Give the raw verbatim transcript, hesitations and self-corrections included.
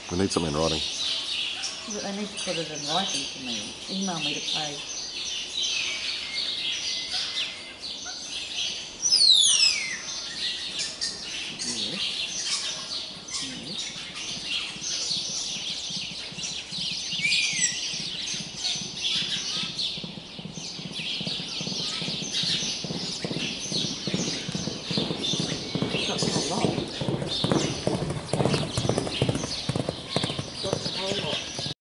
We need something in writing. But they need to put it in writing to me. Email me to pay.